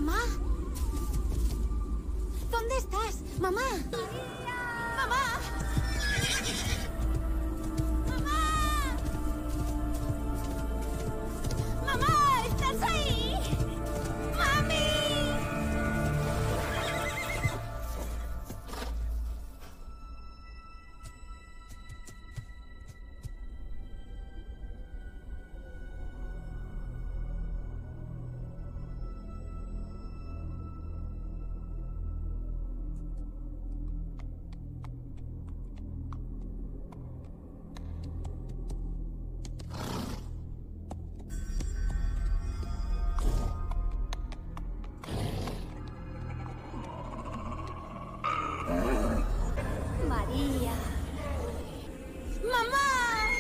¿Mamá? ¿Dónde estás? ¡Mamá! ¡Mamá! ¡Mamá! ¡Mamá! ¿Estás ahí? ¡Mami! María. ¡Mamá!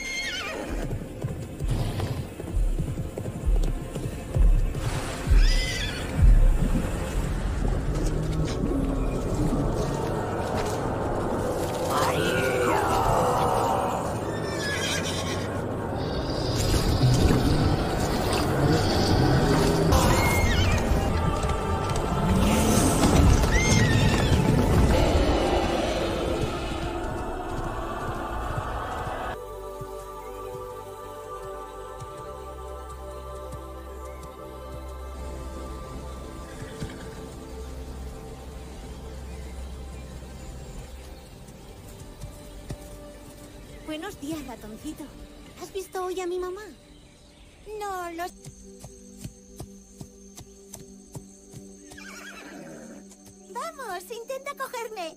Buenos días, ratoncito. ¿Has visto hoy a mi mamá? No, lo... Vamos, intenta cogerme.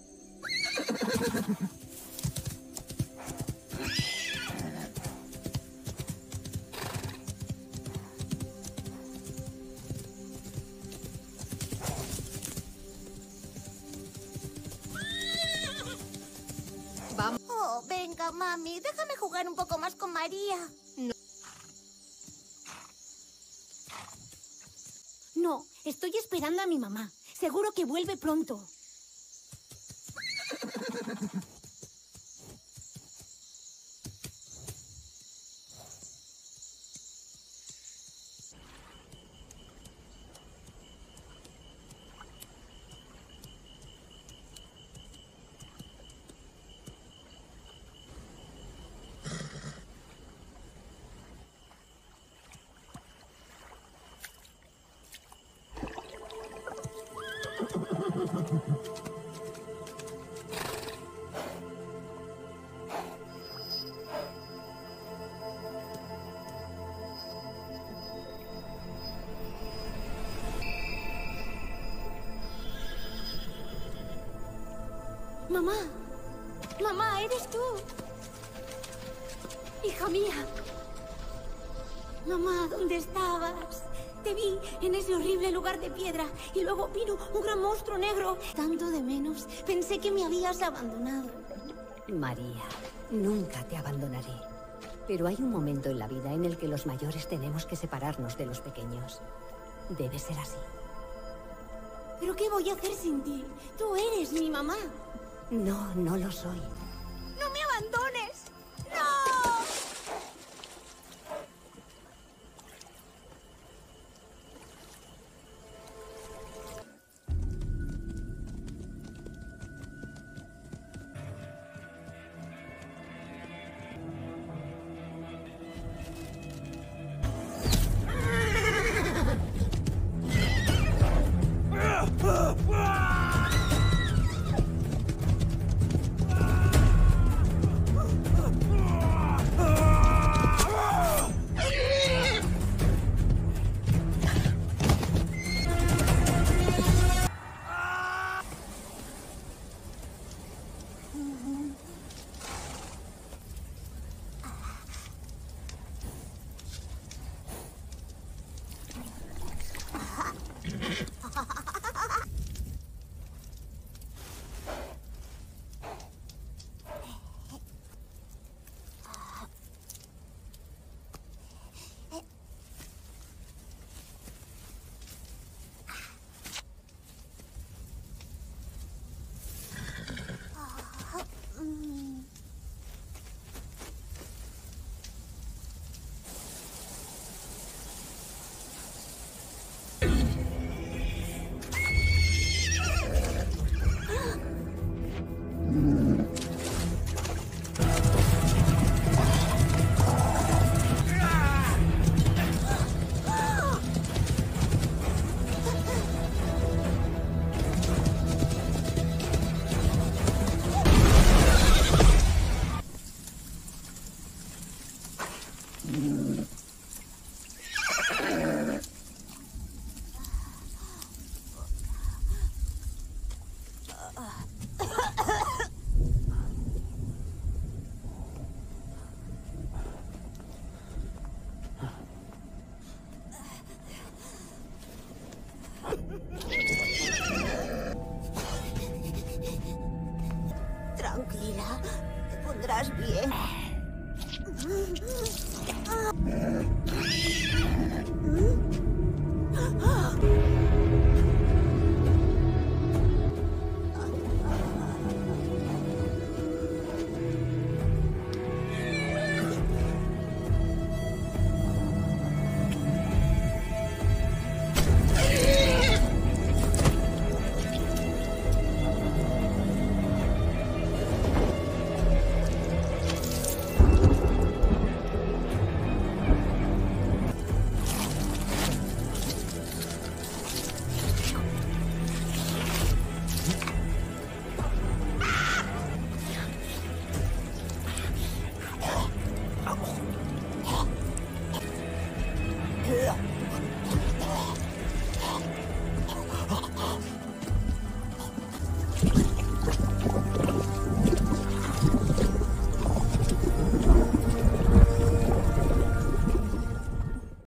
Vamos. Oh, venga, mami, déjame jugar un poco más con María. No, estoy esperando a mi mamá. Seguro que vuelve pronto. Mamá, mamá, eres tú. Hija mía. Mamá, ¿dónde estabas? Te vi en ese horrible lugar de piedra y luego vino un gran monstruo negro. Tanto de menos, pensé que me habías abandonado. María, nunca te abandonaré. Pero hay un momento en la vida en el que los mayores tenemos que separarnos de los pequeños. Debe ser así. ¿Pero qué voy a hacer sin ti? Tú eres mi mamá. No, no lo soy.